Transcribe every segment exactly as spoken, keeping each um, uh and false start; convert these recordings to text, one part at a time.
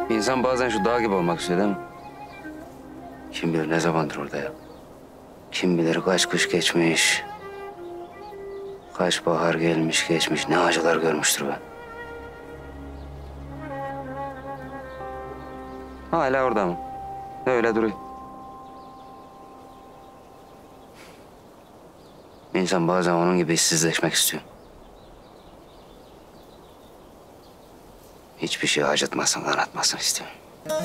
İnsan bazen şu dağ gibi olmak istiyor değil mi? Kim bilir ne zamandır orada ya? Kim bilir kaç kış geçmiş. Kaç bahar gelmiş geçmiş. Ne acılar görmüştür ben. Hala orada mı? Öyle duruyor. İnsan bazen onun gibi işsizleşmek istiyor. Hiçbir şey acıtmasın, kanatmasın istiyorum.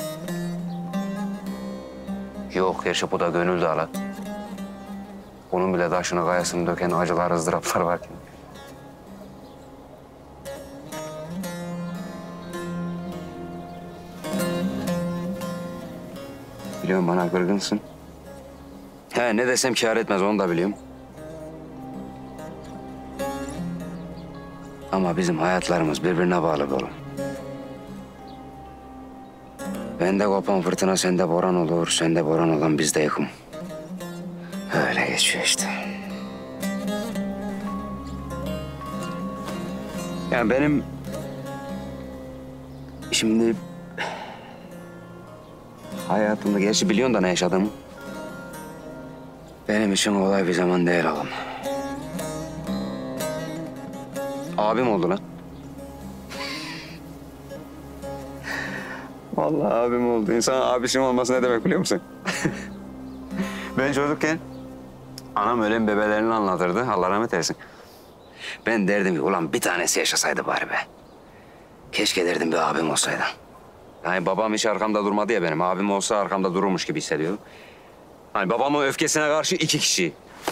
Yok, gerçi bu da gönül dağla. Onun bile taşını kayasını döken acılar, ızdıraplar varken. Biliyorum bana kırgınsın. He, ne desem kâr etmez, onu da biliyorum. Ama bizim hayatlarımız birbirine bağlı be oğlum. Bende kopan fırtına, sende boran olur. Sende boran olan bizde yıkım. Öyle geçiyor işte. Yani benim... Şimdi... Hayatımda, gerçi biliyorsun da ne yaşadığımı. Benim için kolay bir zaman değil oğlum. Abim oldu lan. Vallahi abim oldu. İnsan abisinin olması ne demek biliyor musun? Ben çocukken anam ölen bebelerini anlatırdı. Allah rahmet eylesin. Ben derdim ki ulan bir tanesi yaşasaydı bari be. Keşke derdim bir abim olsaydı. Yani babam hiç arkamda durmadı ya benim. Abim olsa arkamda dururmuş gibi hissediyorum. Hani babamın öfkesine karşı iki kişi.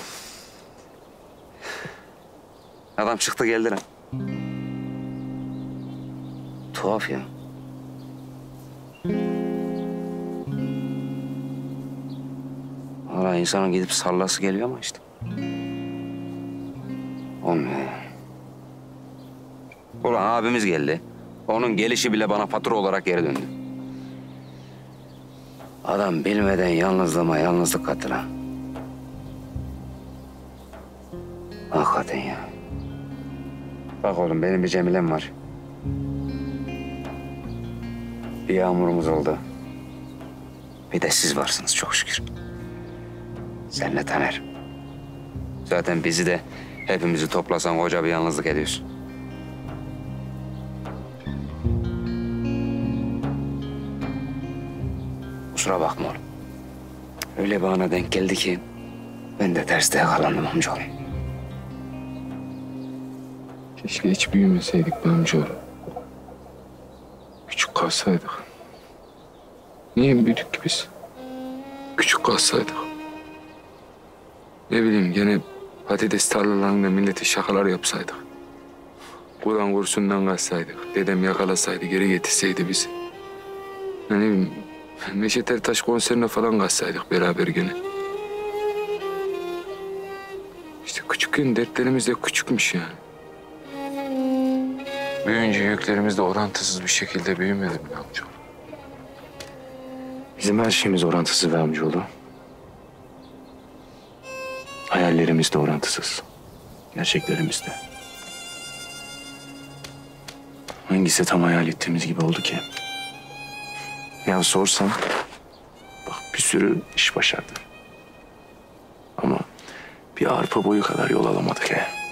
Adam çıktı geldi lan. Tuhaf ya. Valla insanın gidip sallası geliyor ama işte. Olmuyor ya. Ulan abimiz geldi. Onun gelişi bile bana fatura olarak geri döndü. Adam bilmeden yalnızlığıma yalnızlık kattı lan. Hakikaten ya. Bak oğlum benim bir Cemile'm var. Bir Yağmur'umuz oldu. Bir de siz varsınız çok şükür. Senle Taner. Zaten bizi de hepimizi toplasan koca bir yalnızlık ediyorsun. Kusura bakma oğlum. Öyle bir ana denk geldi ki ben de terste yakalandım amcaoğlu. Keşke hiç büyümeseydik be amcaoğlu. Küçük kalsaydık. Niye büyüdük ki biz? Küçük kalsaydık. Ne bileyim gene patates tarlalarında millete şakalar yapsaydık. Kur'an kursundan kaçsaydık. Dedem yakalasaydı geri getirseydi bizi. Ne bileyim Neşet Ertaş konserine falan kaçsaydık beraber gene. İşte küçükken dertlerimiz de küçükmüş yani. Büyüyünce yüklerimiz de orantısız bir şekilde büyümedi mi amcaoğlu? Bizim her şeyimiz orantısız be amcaoğlu. Hayallerimiz de orantısız. Gerçeklerimiz de. Hangisi tam hayal ettiğimiz gibi oldu ki? Ya sorsam, bak bir sürü iş başardık. Ama bir arpa boyu kadar yol alamadık he.